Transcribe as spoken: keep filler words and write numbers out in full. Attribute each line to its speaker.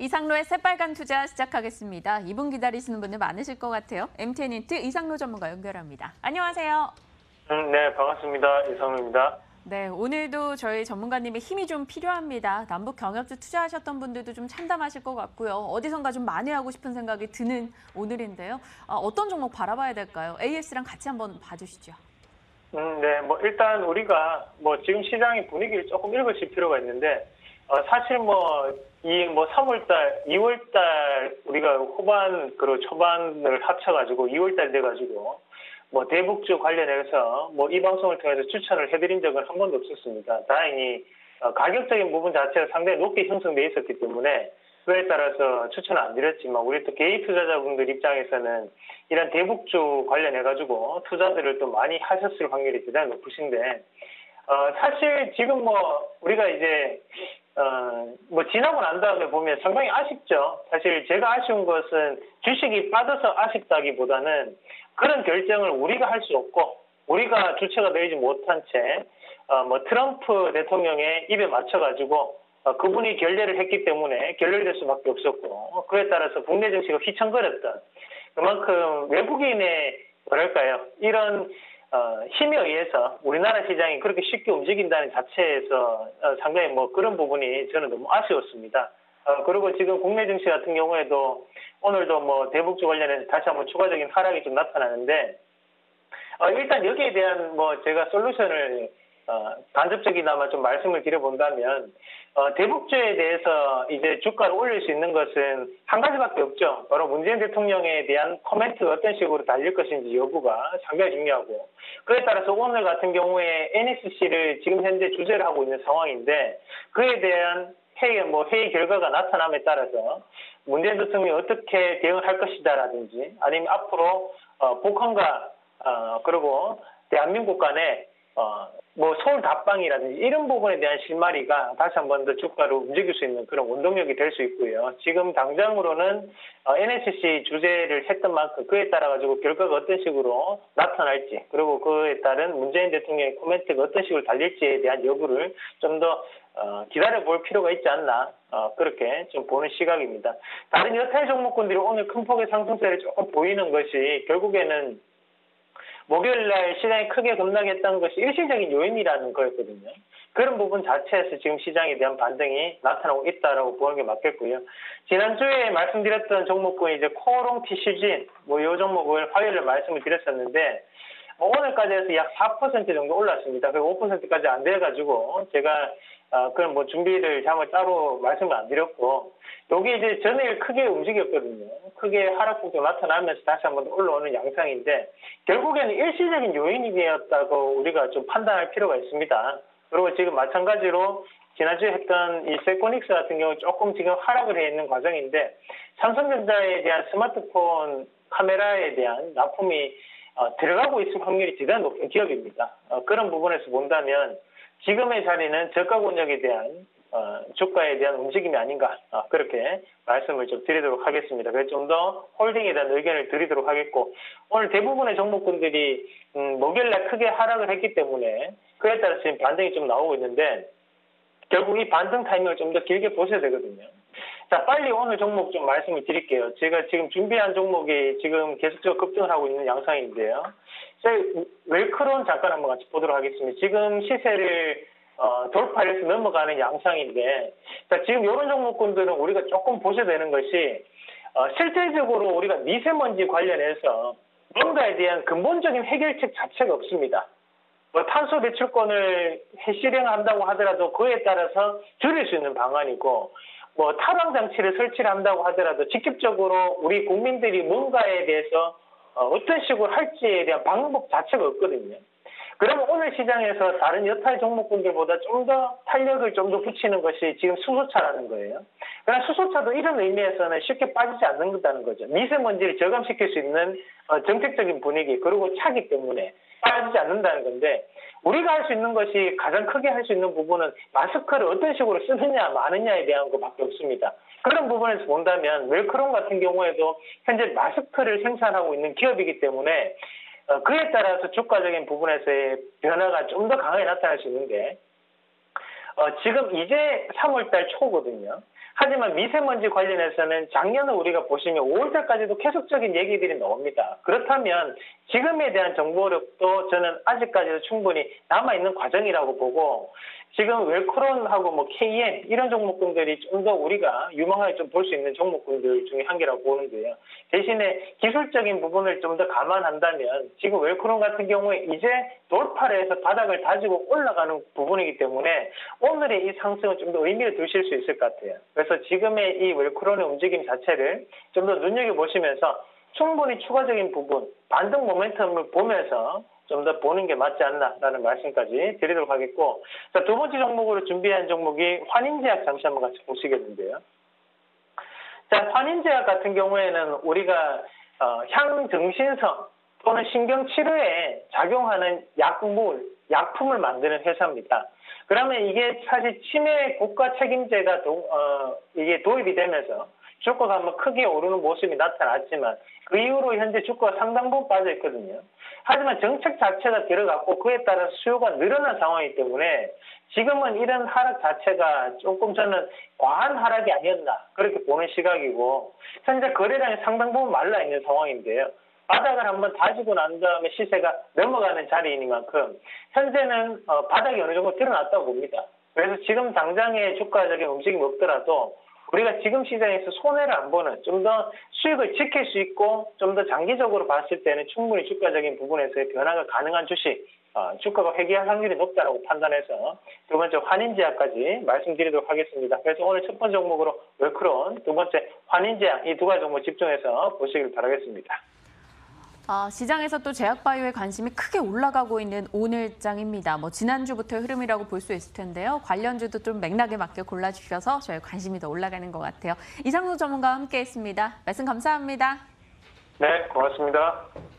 Speaker 1: 이상로의 새빨간 투자 시작하겠습니다. 이 분 기다리시는 분들 많으실 것 같아요. 엠티엔인트 이상로 전문가 연결합니다. 안녕하세요.
Speaker 2: 음, 네, 반갑습니다. 이상로입니다.
Speaker 1: 네, 오늘도 저희 전문가님의 힘이 좀 필요합니다. 남북 경협주 투자하셨던 분들도 좀 참담하실 것 같고요. 어디선가 좀 만회하고 싶은 생각이 드는 오늘인데요. 아, 어떤 종목 바라봐야 될까요? 에이에스랑 같이 한번 봐주시죠.
Speaker 2: 음, 네, 뭐 일단 우리가 뭐 지금 시장의 분위기를 조금 읽으실 필요가 있는데 어, 사실 뭐 이 뭐 삼월달, 이월달 우리가 후반 그리고 초반을 합쳐가지고 이월달 돼가지고 뭐 대북주 관련해서 뭐 이 방송을 통해서 추천을 해드린 적은 한 번도 없었습니다. 다행히 어, 가격적인 부분 자체가 상당히 높게 형성돼 있었기 때문에 그에 따라서 추천을 안 드렸지만 우리 또 개인 투자자분들 입장에서는 이런 대북주 관련해가지고 투자들을 또 많이 하셨을 확률이 대단히 높으신데 어, 사실 지금 뭐 우리가 이제 어, 뭐 지나고 난 다음에 보면 상당히 아쉽죠. 사실 제가 아쉬운 것은 주식이 빠져서 아쉽다기보다는 그런 결정을 우리가 할 수 없고 우리가 주체가 되지 못한 채 어, 뭐 트럼프 대통령의 입에 맞춰가지고 어, 그분이 결례를 했기 때문에 결렬될 수밖에 없었고 그에 따라서 국내 증시가 휘청거렸던 그만큼 외국인의 뭐랄까요 이런 어, 힘에 의해서 우리나라 시장이 그렇게 쉽게 움직인다는 자체에서 어, 상당히 뭐 그런 부분이 저는 너무 아쉬웠습니다. 어, 그리고 지금 국내 증시 같은 경우에도 오늘도 뭐 대북주 관련해서 다시 한번 추가적인 하락이 좀 나타나는데 어, 일단 여기에 대한 뭐 제가 솔루션을 어, 간접적이나마 좀 말씀을 드려본다면 어, 대북주에 대해서 이제 주가를 올릴 수 있는 것은 한 가지밖에 없죠. 바로 문재인 대통령에 대한 코멘트가 어떤 식으로 달릴 것인지 여부가 상당히 중요하고 그에 따라서 오늘 같은 경우에 엔에스씨를 지금 현재 주재를 하고 있는 상황인데 그에 대한 회의, 뭐 회의 결과가 나타남에 따라서 문재인 대통령이 어떻게 대응을 할 것이다라든지 아니면 앞으로 어, 북한과 어, 그리고 대한민국 간에 어, 뭐 서울 답방이라든지 이런 부분에 대한 실마리가 다시 한 번 더 주가를 움직일 수 있는 그런 원동력이 될 수 있고요. 지금 당장으로는 어, 엔에스씨 주재를 했던 만큼 그에 따라 가지고 결과가 어떤 식으로 나타날지 그리고 그에 따른 문재인 대통령의 코멘트가 어떤 식으로 달릴지에 대한 여부를 좀 더 어, 기다려볼 필요가 있지 않나 어, 그렇게 좀 보는 시각입니다. 다른 여타의 종목군들이 오늘 큰 폭의 상승세를 조금 보이는 것이 결국에는 목요일날 시장이 크게 급락했던 것이 일시적인 요인이라는 거였거든요. 그런 부분 자체에서 지금 시장에 대한 반등이 나타나고 있다라고 보는 게 맞겠고요. 지난주에 말씀드렸던 종목군 이제 코오롱 티슈진 뭐 이 종목을 화요일에 말씀을 드렸었는데 뭐 오늘까지 해서 약 사 퍼센트 정도 올랐습니다. 그리고 오 퍼센트까지 안 돼가지고 제가 어, 그런 뭐 준비를 잠을 따로 말씀을 안 드렸고, 여기 이제 전일 크게 움직였거든요. 크게 하락폭도 나타나면서 다시 한번 올라오는 양상인데, 결국에는 일시적인 요인이 되었다고 우리가 좀 판단할 필요가 있습니다. 그리고 지금 마찬가지로 지난주에 했던 이 세코닉스 같은 경우 조금 지금 하락을 해 있는 과정인데, 삼성전자에 대한 스마트폰 카메라에 대한 납품이 어, 들어가고 있을 확률이 대단히 높은 기업입니다. 어, 그런 부분에서 본다면, 지금의 자리는 저가 권역에 대한 어, 주가에 대한 움직임이 아닌가 어, 그렇게 말씀을 좀 드리도록 하겠습니다. 그래서 좀 더 홀딩에 대한 의견을 드리도록 하겠고 오늘 대부분의 종목군들이 음, 목요일날 크게 하락을 했기 때문에 그에 따라서 지금 반등이 좀 나오고 있는데 결국 이 반등 타이밍을 좀 더 길게 보셔야 되거든요. 자, 빨리 오늘 종목 좀 말씀을 드릴게요. 제가 지금 준비한 종목이 지금 계속적으로 급등을 하고 있는 양상인데요. 웰크론 잠깐 한번 같이 보도록 하겠습니다. 지금 시세를 어, 돌파해서 넘어가는 양상인데, 자, 지금 이런 종목군들은 우리가 조금 보셔야 되는 것이 어, 실질적으로 우리가 미세먼지 관련해서 뭔가에 대한 근본적인 해결책 자체가 없습니다. 뭐 탄소 배출권을 실행한다고 하더라도 그에 따라서 줄일 수 있는 방안이고 뭐 타방 장치를 설치를 한다고 하더라도 직접적으로 우리 국민들이 뭔가에 대해서 어, 어떤 식으로 할지에 대한 방법 자체가 없거든요. 그러면 오늘 시장에서 다른 여타의 종목군들보다 좀 더 탄력을 좀 더 붙이는 것이 지금 수소차라는 거예요. 그러나 수소차도 이런 의미에서는 쉽게 빠지지 않는다는 거죠. 미세먼지를 저감시킬 수 있는 어, 정책적인 분위기 그리고 차기 때문에 빠지지 않는다는 건데 우리가 할 수 있는 것이 가장 크게 할 수 있는 부분은 마스크를 어떤 식으로 쓰느냐 마느냐에 대한 것밖에 없습니다. 그런 부분에서 본다면 웰크론 같은 경우에도 현재 마스크를 생산하고 있는 기업이기 때문에 어, 그에 따라서 주가적인 부분에서의 변화가 좀 더 강하게 나타날 수 있는데 어, 지금 이제 삼월달 초거든요. 하지만 미세먼지 관련해서는 작년에 우리가 보시면 오월달까지도 계속적인 얘기들이 나옵니다. 그렇다면 지금에 대한 정보력도 저는 아직까지도 충분히 남아있는 과정이라고 보고 지금 웰크론하고 뭐 케이엠 이런 종목군들이 좀 더 우리가 유망하게 좀 볼 수 있는 종목군들 중에 한 개라고 보는데요. 대신에 기술적인 부분을 좀 더 감안한다면 지금 웰크론 같은 경우에 이제 돌파를 해서 바닥을 다지고 올라가는 부분이기 때문에 오늘의 이 상승은 좀 더 의미를 두실 수 있을 것 같아요. 그래서 지금의 이 웰크론의 움직임 자체를 좀 더 눈여겨보시면서 충분히 추가적인 부분, 반등 모멘텀을 보면서 좀 더 보는 게 맞지 않나라는 말씀까지 드리도록 하겠고, 자, 두 번째 종목으로 준비한 종목이 환인제약 잠시 한번 같이 보시겠는데요. 자, 환인제약 같은 경우에는 우리가 어, 향증신성 또는 신경치료에 작용하는 약물, 약품을 만드는 회사입니다. 그러면 이게 사실 치매 국가 책임제가 도, 어, 이게 도입이 되면서 주가가 한번 크게 오르는 모습이 나타났지만 그 이후로 현재 주가가 상당 부분 빠져 있거든요. 하지만 정책 자체가 들어갔고 그에 따라 수요가 늘어난 상황이기 때문에 지금은 이런 하락 자체가 조금 저는 과한 하락이 아니었나 그렇게 보는 시각이고 현재 거래량이 상당 부분 말라 있는 상황인데요. 바닥을 한번 다지고 난 다음에 시세가 넘어가는 자리이니만큼 현재는 어, 바닥이 어느 정도 드러났다고 봅니다. 그래서 지금 당장의 주가적인 움직임이 없더라도 우리가 지금 시장에서 손해를 안 보는 좀 더 수익을 지킬 수 있고 좀 더 장기적으로 봤을 때는 충분히 주가적인 부분에서의 변화가 가능한 주식, 어, 주가가 회귀할 확률이 높다고 판단해서 두 번째 환인제약까지 말씀드리도록 하겠습니다. 그래서 오늘 첫 번째 종목으로 웰크론, 두 번째 환인제약 이 두 가지 종목 집중해서 보시길 바라겠습니다.
Speaker 1: 아, 시장에서 또 제약바이오에 관심이 크게 올라가고 있는 오늘장입니다. 뭐 지난주부터의 흐름이라고 볼 수 있을 텐데요. 관련주도 좀 맥락에 맞게 골라주셔서 저희 관심이 더 올라가는 것 같아요. 이상로 전문가와 함께했습니다. 말씀 감사합니다.
Speaker 2: 네, 고맙습니다.